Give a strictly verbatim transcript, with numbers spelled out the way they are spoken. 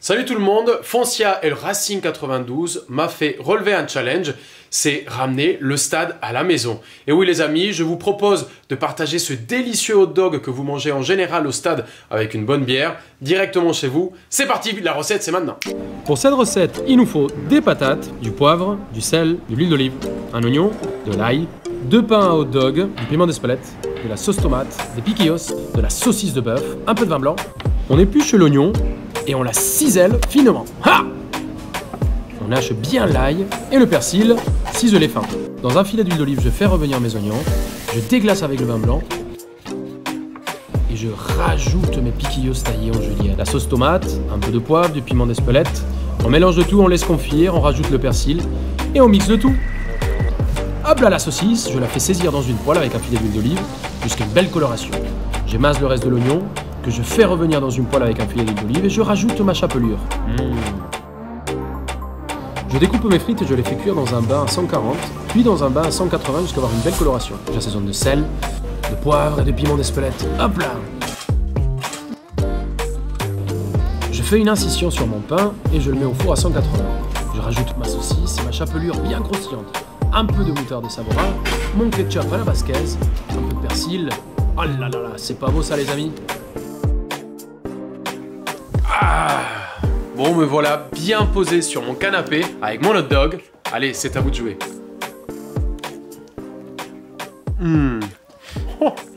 Salut tout le monde, Foncia et le Racing quatre-vingt-douze m'a fait relever un challenge, c'est ramener le stade à la maison. Et oui les amis, je vous propose de partager ce délicieux hot dog que vous mangez en général au stade avec une bonne bière, directement chez vous. C'est parti, la recette c'est maintenant. Pour cette recette, il nous faut des patates, du poivre, du sel, de l'huile d'olive, un oignon, de l'ail, deux pains à hot dog, du piment d'Espelette, de la sauce tomate, des piquillos, de la saucisse de bœuf, un peu de vin blanc. On épluche l'oignon et on la cisèle finement. Ha! On hache bien l'ail et le persil ciselé fin. Dans un filet d'huile d'olive, je fais revenir mes oignons, je déglace avec le vin blanc et je rajoute mes piquillos taillés en julienne. La sauce tomate, un peu de poivre, du piment d'Espelette. On mélange le tout, on laisse confire, on rajoute le persil et on mixe le tout. Hop là la saucisse, je la fais saisir dans une poêle avec un filet d'huile d'olive jusqu'à une belle coloration. J'émasse le reste de l'oignon que je fais revenir dans une poêle avec un filet d'huile d'olive et je rajoute ma chapelure. Mmh. Je découpe mes frites et je les fais cuire dans un bain à cent quarante, puis dans un bain à cent quatre-vingts jusqu'à avoir une belle coloration. J'assaisonne de sel, de poivre et de piment d'Espelette. Hop là! Je fais une incision sur mon pain et je le mets au four à cent quatre-vingts. Je rajoute ma saucisse et ma chapelure bien croustillante. Un peu de moutarde savoura, mon ketchup à la basquaise, un peu de persil. Oh là là là, c'est pas beau ça les amis? Ah, bon, me voilà bien posé sur mon canapé avec mon hot dog. Allez, c'est à vous de jouer. Mmh. Oh.